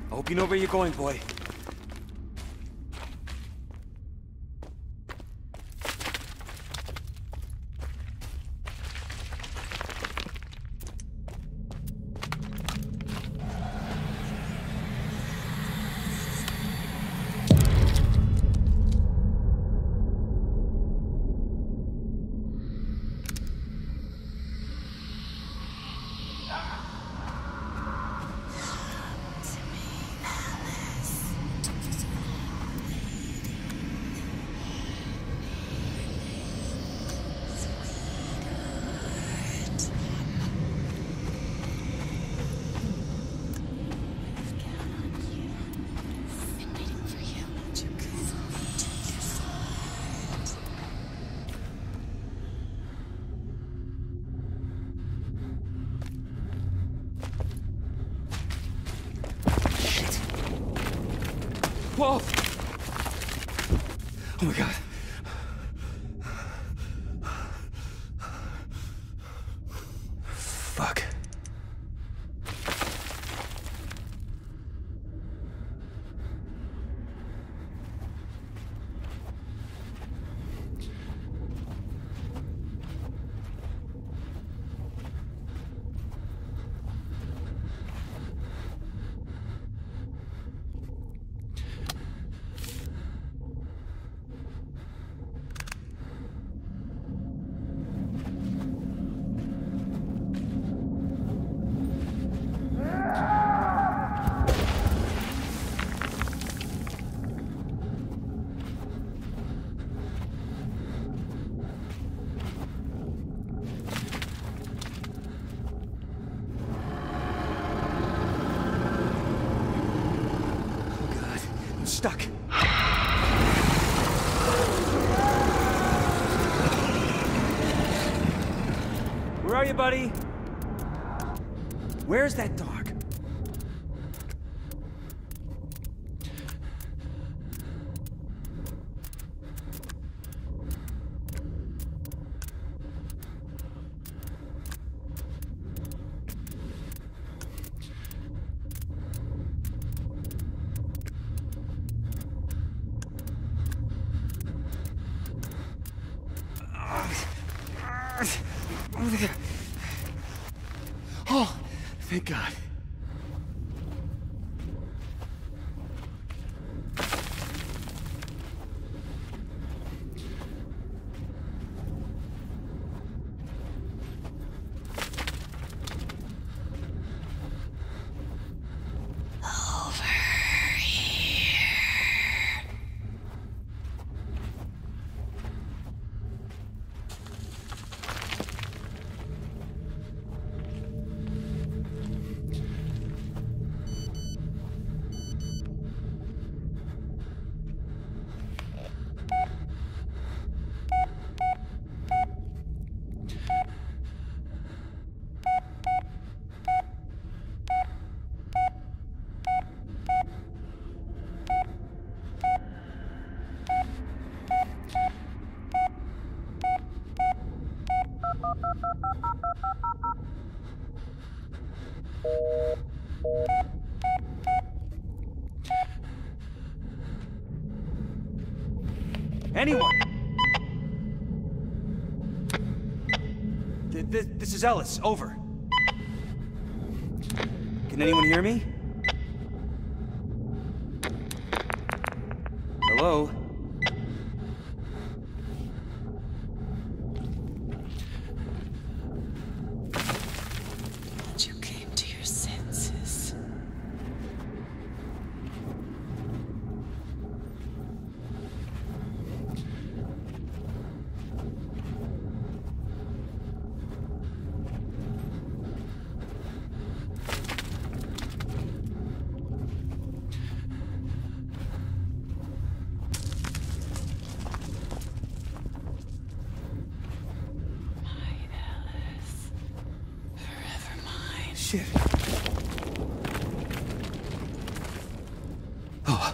I hope you know where you're going, boy. Whoa! Oh my God. Fuck. Stuck. Where are you, buddy? Where's that dog? Oh, thank God. Anyone? This is Ellis. Over. Can anyone hear me? Hello? You came to your senses. Shit. Oh.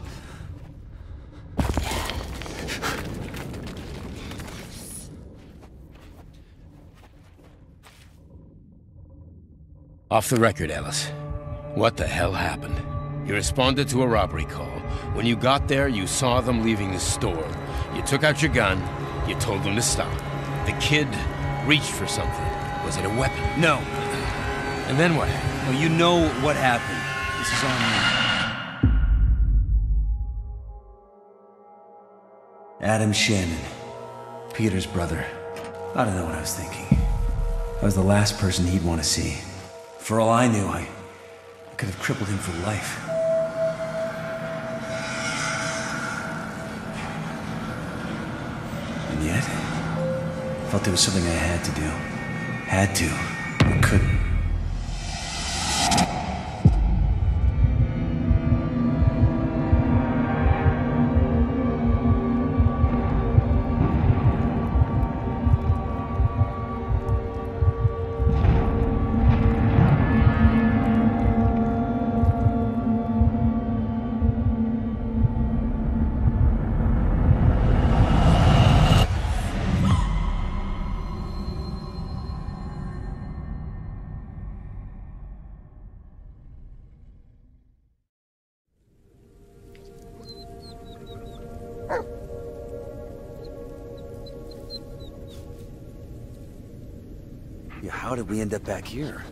Off the record, Ellis. What the hell happened? You responded to a robbery call. When you got there, you saw them leaving the store. You took out your gun. You told them to stop. The kid reached for something. Was it a weapon? No. And then what happened? Well, you know what happened. This is on me. Adam Shannon. Peter's brother. I don't know what I was thinking. I was the last person he'd want to see. For all I knew, I could have crippled him for life. And yet, I felt there was something I had to do. Had to, but couldn't. Yeah, how did we end up back here?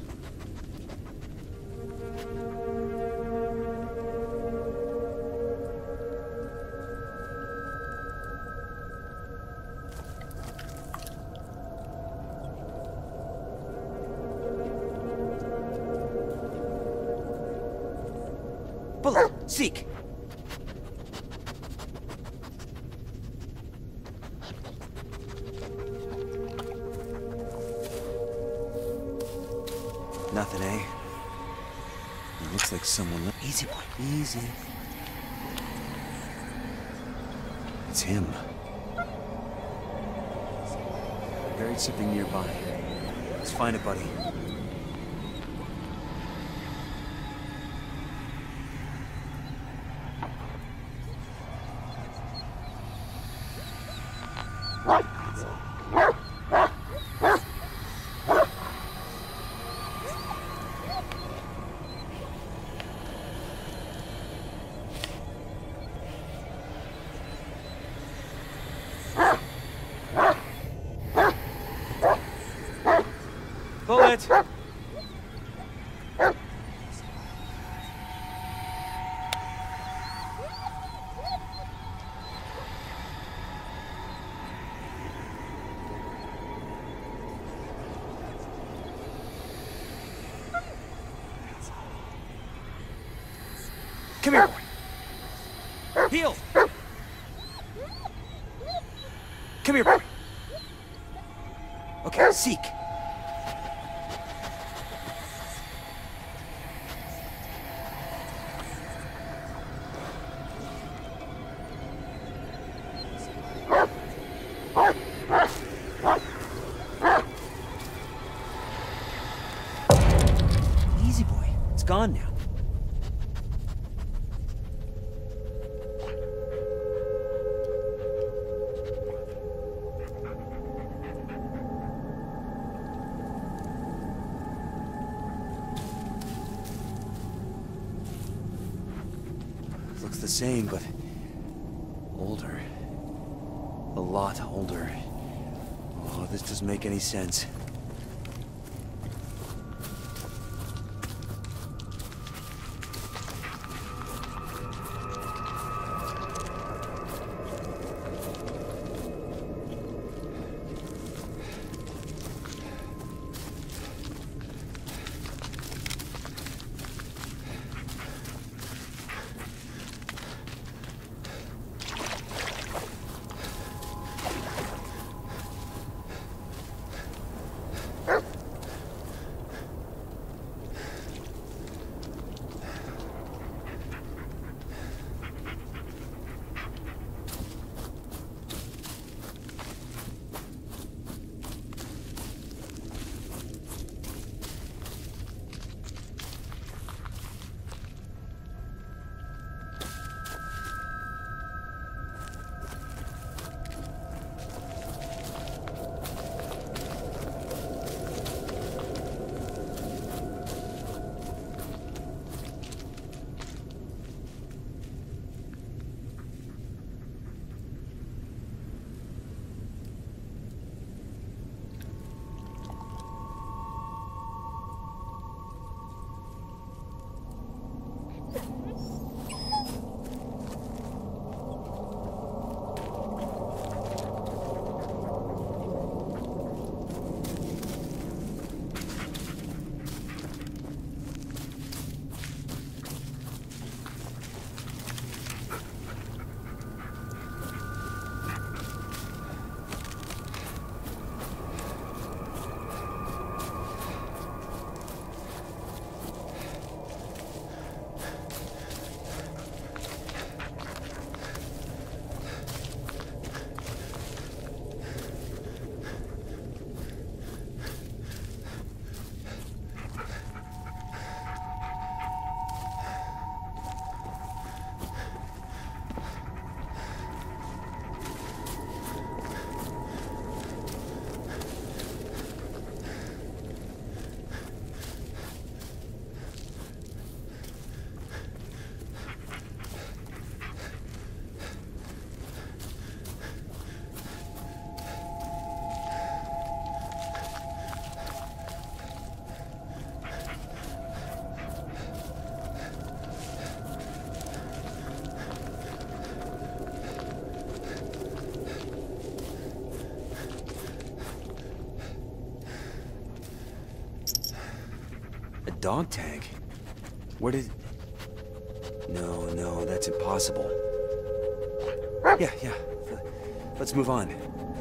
Bullet, seek! Nothing, eh? It looks like someone... Easy, boy. Easy. It's him. Buried something nearby. Let's find it, buddy. Bullet! Come here, boy. Heal! Come here, boy. Okay, seek. Easy, boy. It's gone now. Looks the same, but older. A lot older. Oh, this doesn't make any sense. A dog tag? Where did... No, that's impossible. Yeah. Let's move on.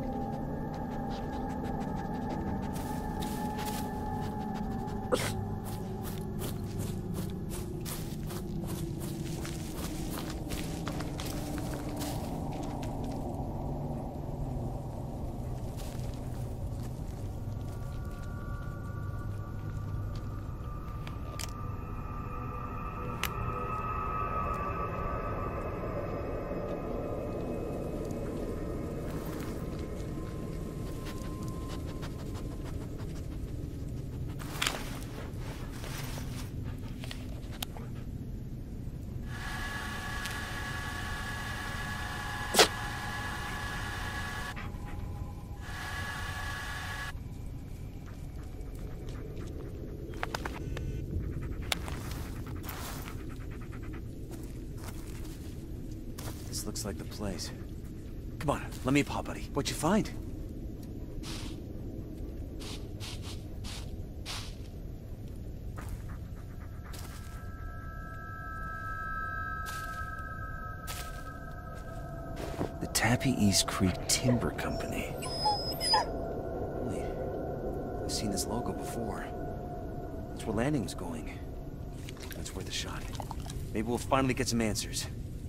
This looks like the place. Come on, let me pop, buddy. What'd you find? The Tappy East Creek Timber Company. Wait, I've seen this logo before. That's where Landing was going. That's worth a shot. Maybe we'll finally get some answers.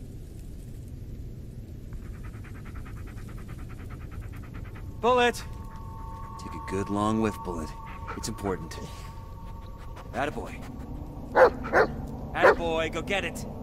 Bullet! Take a good long whiff, Bullet. It's important. Attaboy. Attaboy, go get it!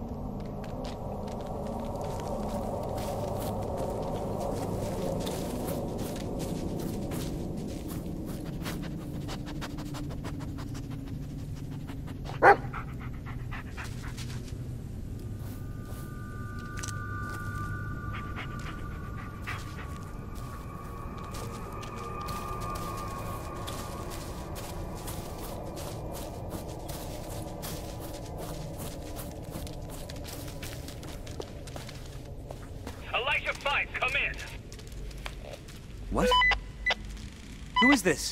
Elijah 5, come in. What? Who is this?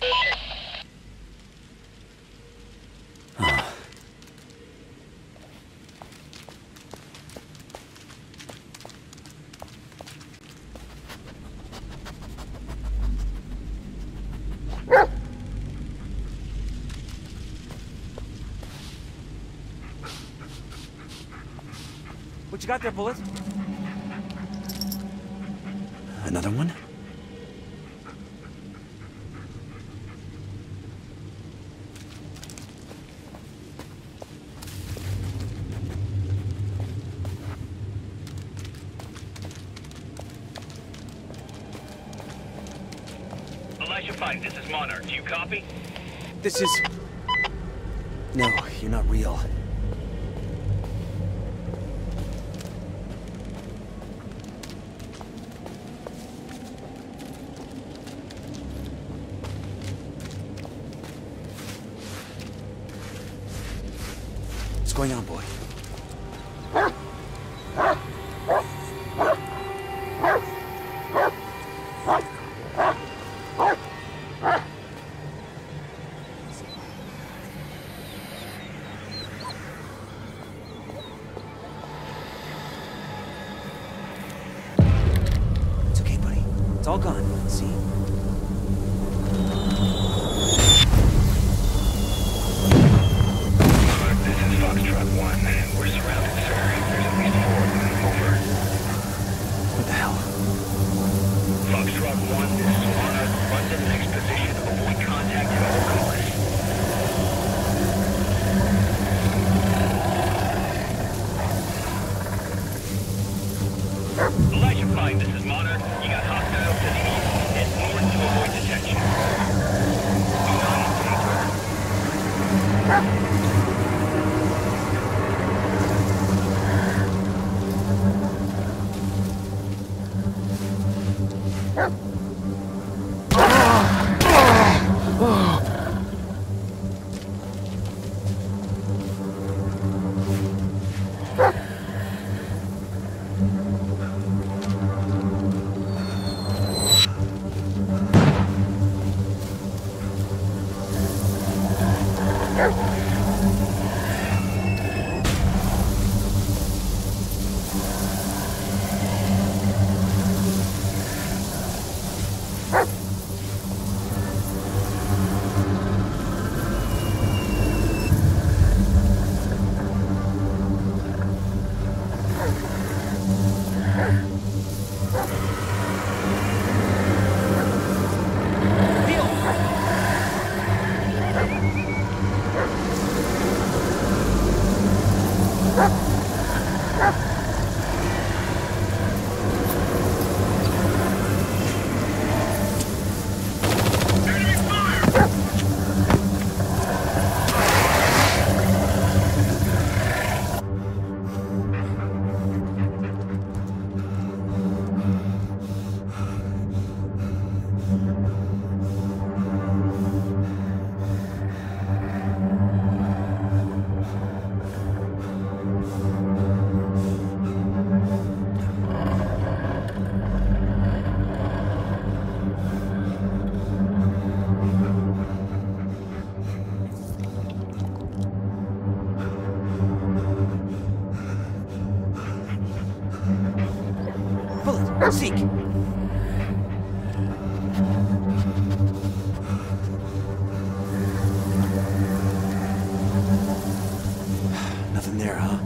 What you got there, Bullet? Another one? Elijah 5, this is Monarch. Do you copy? This is... No, you're not real. What's going on, boy? It's okay, buddy. It's all gone. See? This is Foxtrot 1. We're surrounded, sir. There's at least 4 of them. Over. What the hell? Foxtrot 1, this is Monarch. Run to the next position. Avoid contact at all costs. Elijah 5, this is Monarch. You got hostiles to the east. Head north to avoid detection. Do not engage. Seek! Nothing there, huh?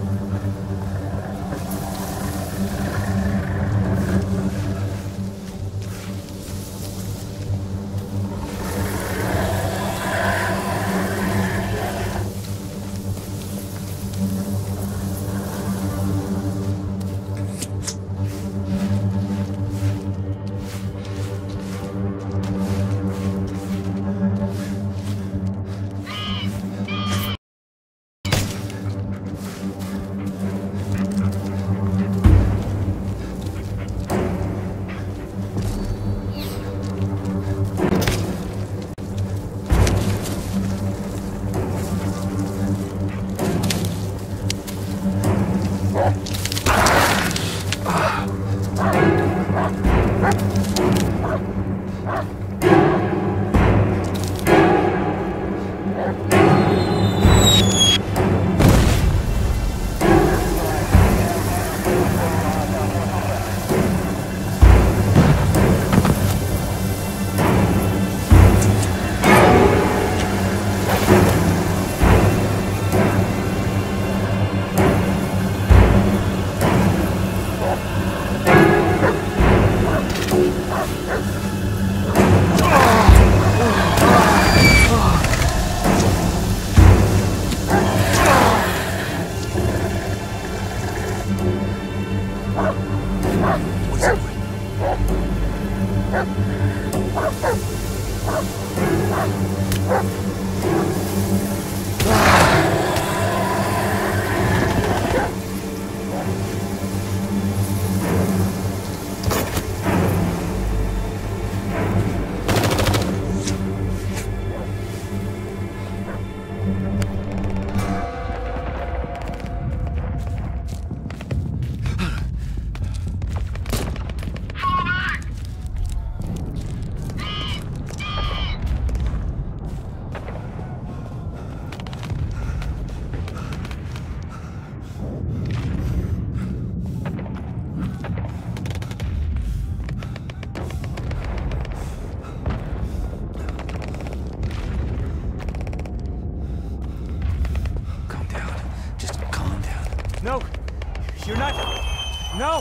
No! You're not... No!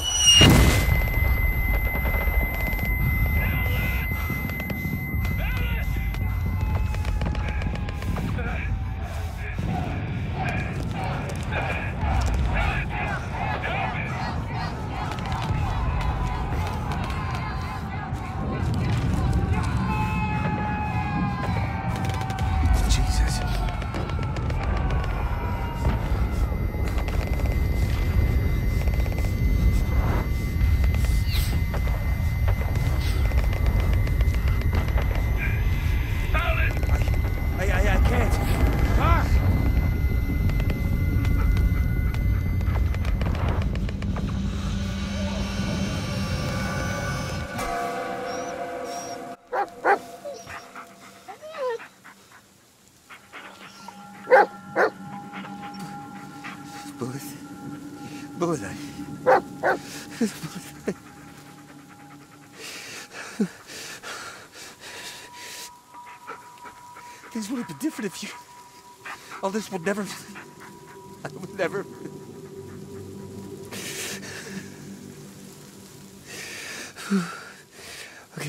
Jesus. Bullet. Things would have been different if you... All this will never... I would never... Okay.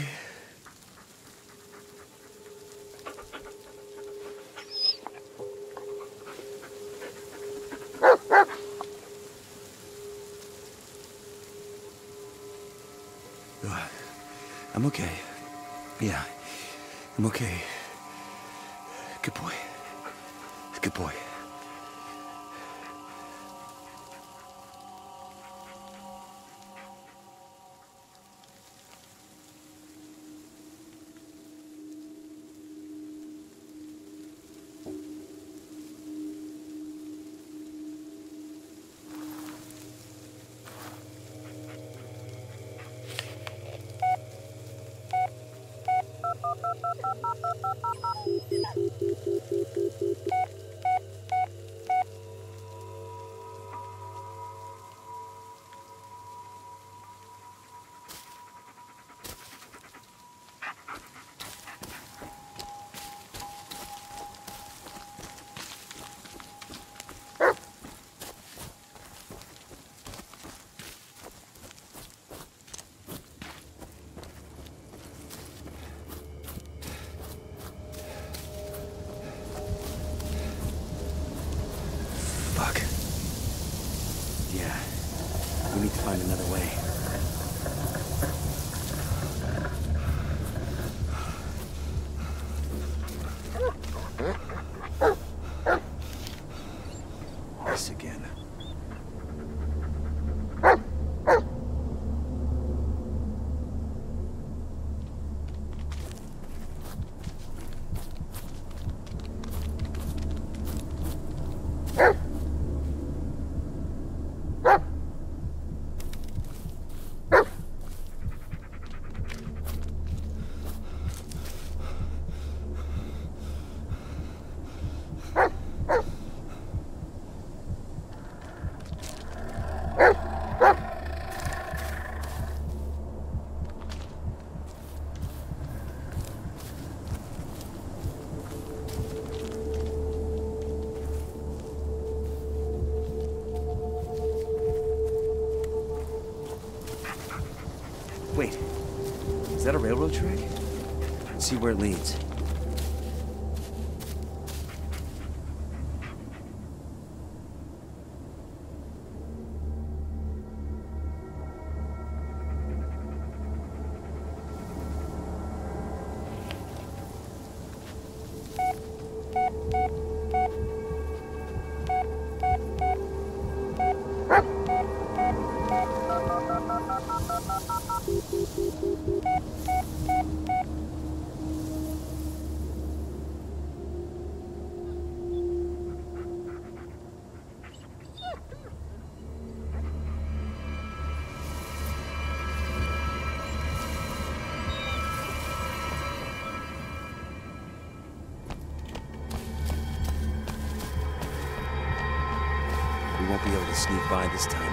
I'm okay. Yeah, I'm okay. Good boy. Good boy. Fuck. Yeah. We need to find another way. This again. Wait, is that a railroad track? Let's see where it leads. We won't be able to sneak by this time.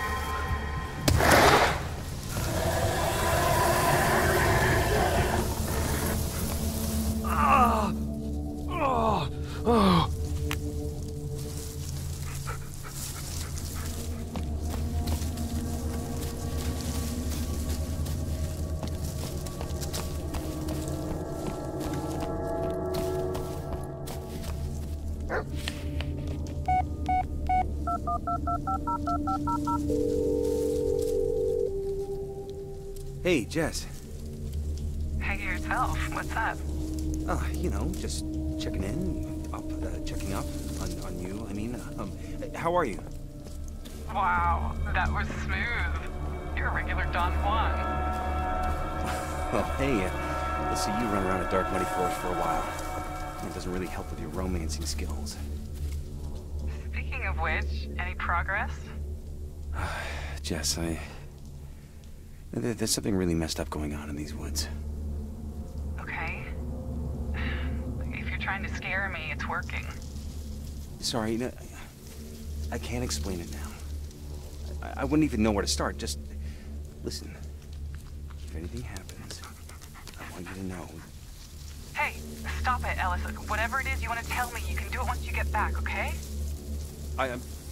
Hey, Jess. Hey yourself, what's up? You know, just checking checking up on you. I mean, how are you? Wow, that was smooth. You're a regular Don Juan. Well, hey, let's see you run around a dark, muddy forest for a while. It doesn't really help with your romancing skills. Speaking of which, any progress? Jess, there's something really messed up going on in these woods. Okay. If you're trying to scare me, it's working. Sorry, no, I can't explain it now. I wouldn't even know where to start. Just listen. If anything happens, I want you to know. Hey, stop it, Ellis. Whatever it is you want to tell me, you can do it once you get back, okay? Oh,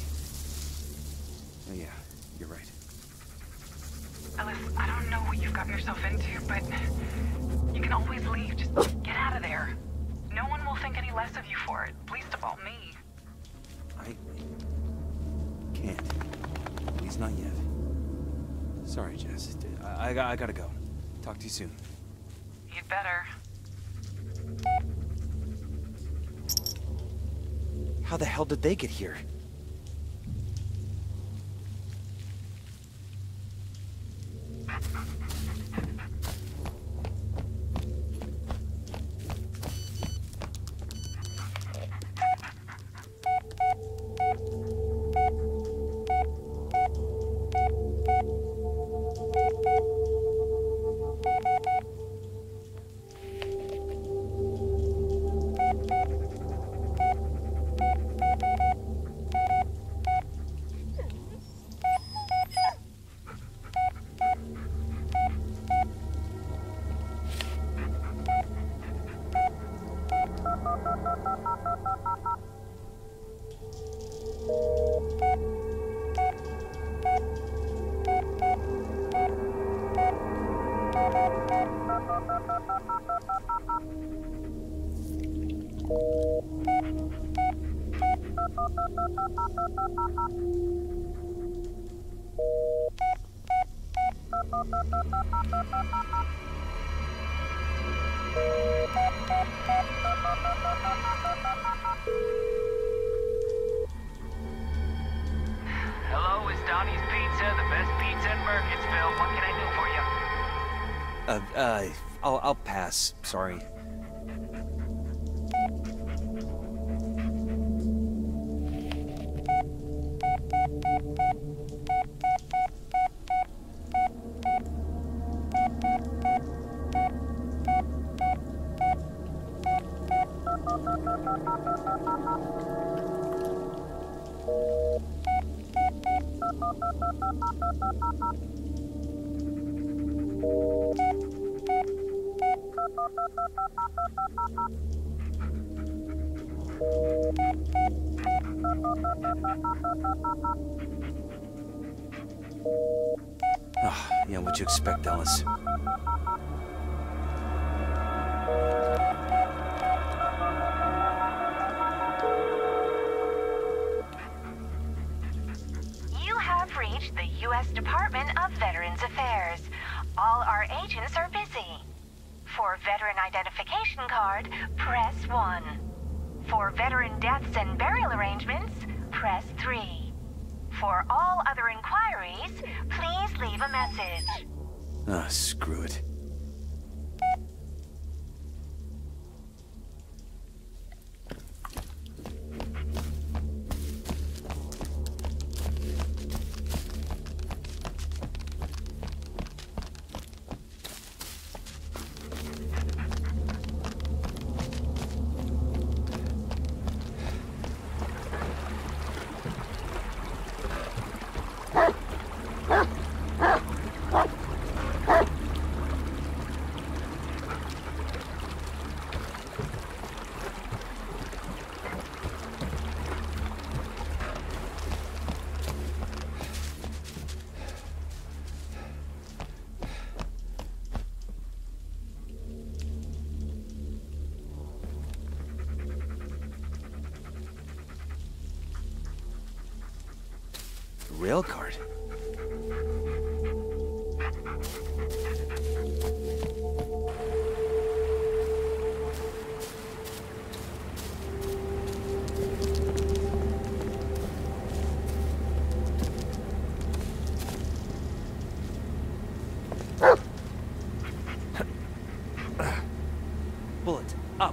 yeah, you're right. Ellis, I don't know what you've gotten yourself into, but you can always leave. Just get out of there. No one will think any less of you for it, least of all me. I can't. At least not yet. Sorry, Jess. I gotta go. Talk to you soon. You'd better. How the hell did they get here? Hello, it's Donnie's Pizza, the best pizza in Burkittsville. What can I do for you? I'll pass. Sorry. Yeah, what'd you expect, Ellis? You have reached the U.S. Department of Veterans Affairs. All our agents are busy. For veteran identification card, press 1. For veteran deaths and burial arrangements, press 3. For all other inquiries, please leave a message. Ah, screw it. Rail card. Bullet, up.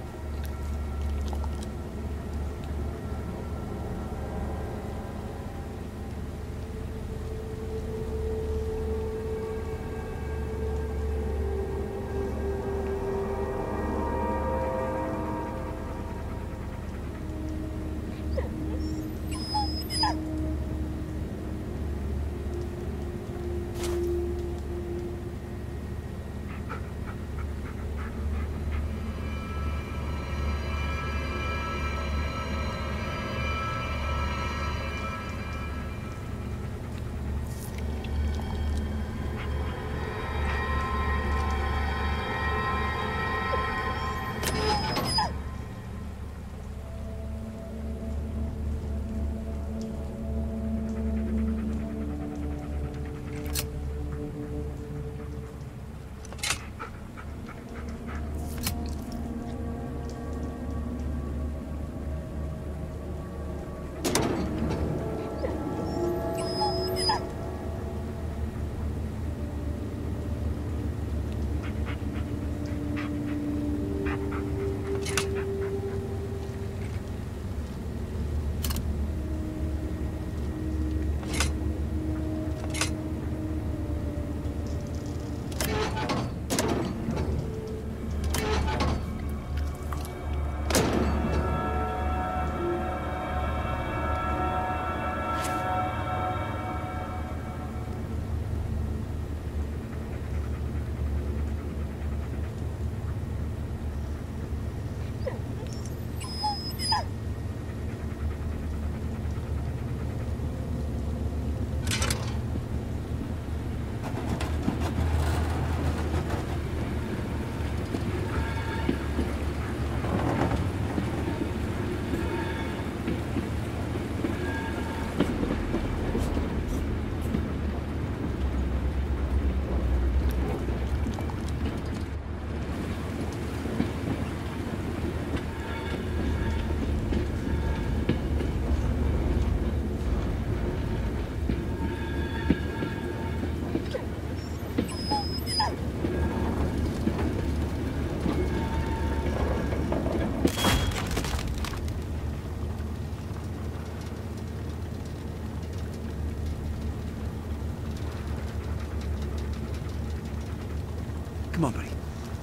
Come on, buddy.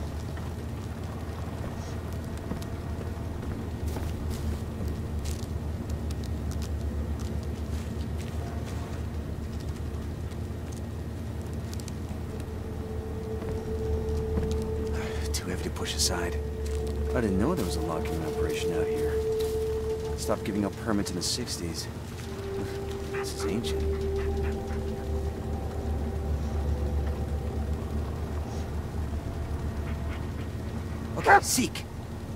Too heavy to push aside. I didn't know there was a locking operation out here. Stopped giving out permits in the 60s. This is ancient. Okay, seek.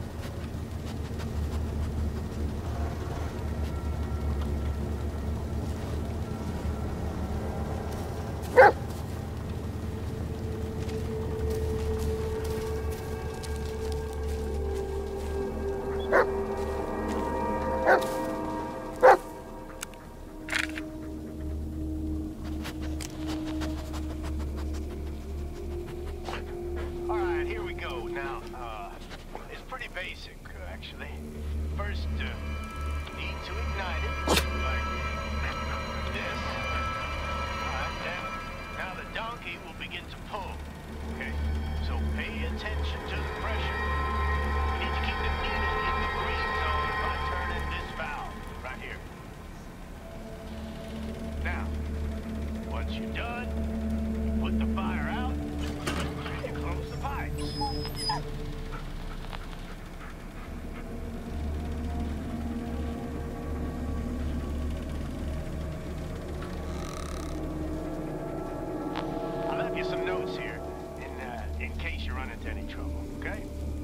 Alright, here we go. Now, it's pretty basic, actually. First, need to ignite it, like this. Alright, then, now the donkey will begin to pull. Okay, so pay attention to the pressure. You need to keep the needle in the green zone by turning this valve, right here. Now, once you're done, you put the fire out, and you close the pipes. I left you some notes here, in case you run into any trouble, okay?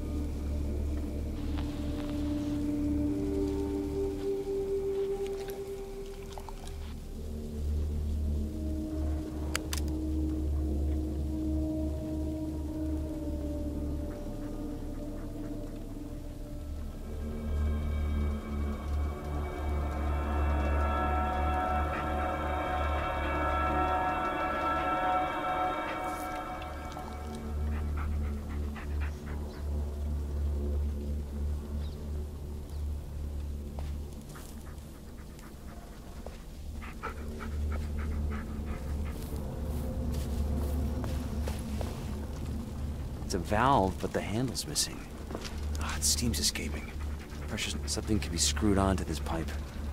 It's a valve, but the handle's missing. Ah, steam's escaping. Pressure, something can be screwed onto this pipe.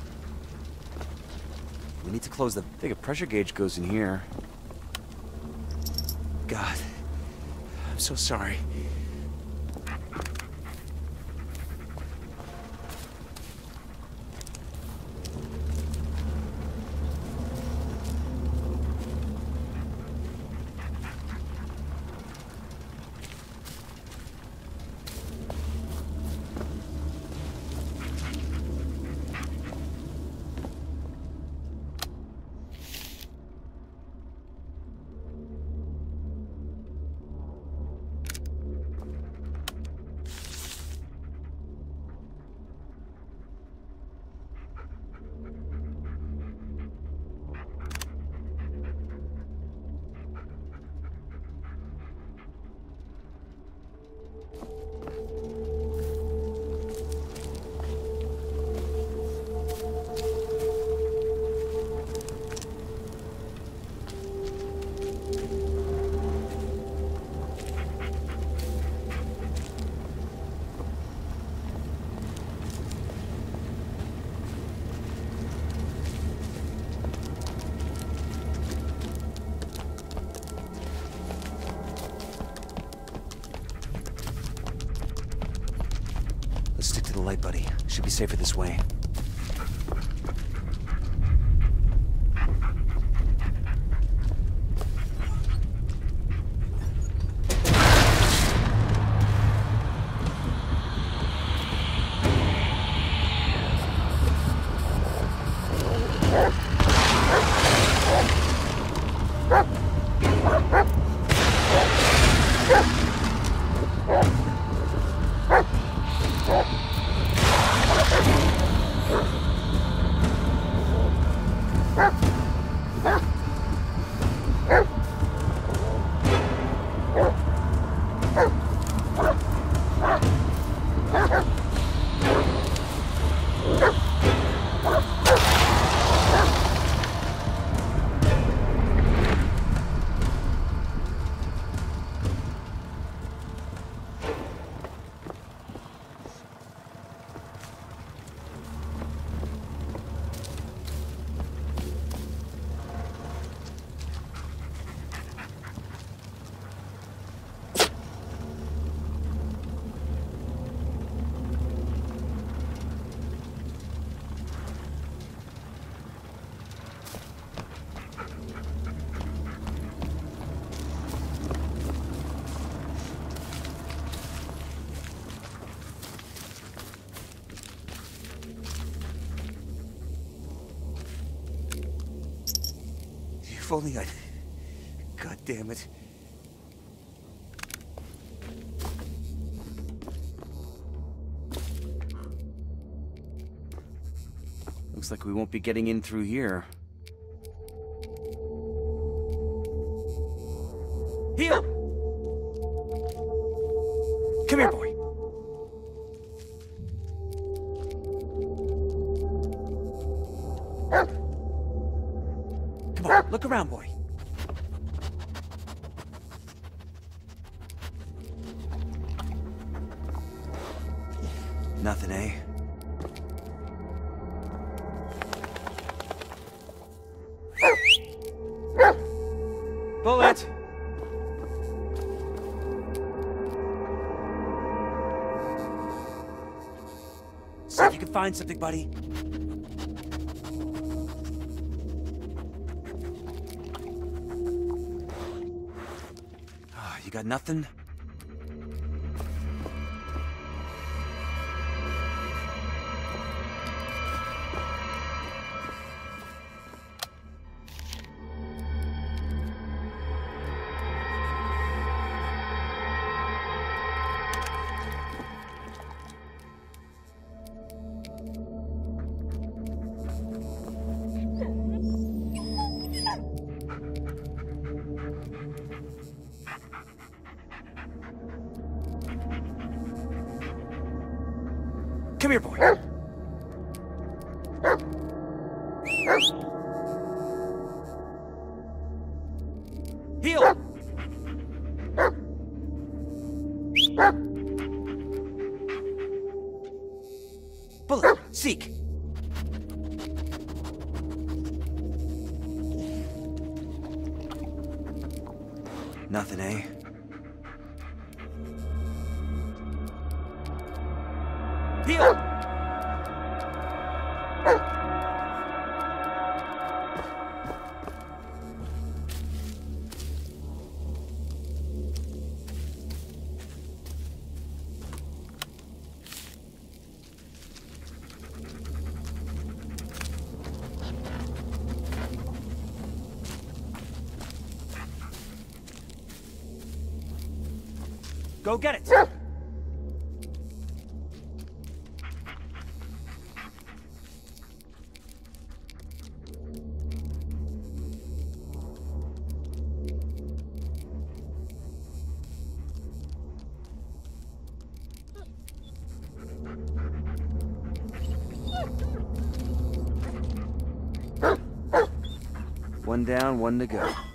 We need to close the... I think a pressure gauge goes in here. God. I'm so sorry. Let's stick to the light, buddy. Should be safer this way. If only I... God damn it. Looks like we won't be getting in through here. Heel! Come here, boy. Come on, look around, boy. Nothing, eh? Bullet! See if you can find something, buddy. Ah, you got nothing? Come here, boy. Heel! Bullet, seek! Nothing, eh? Heel! Go get it! One down, one to go.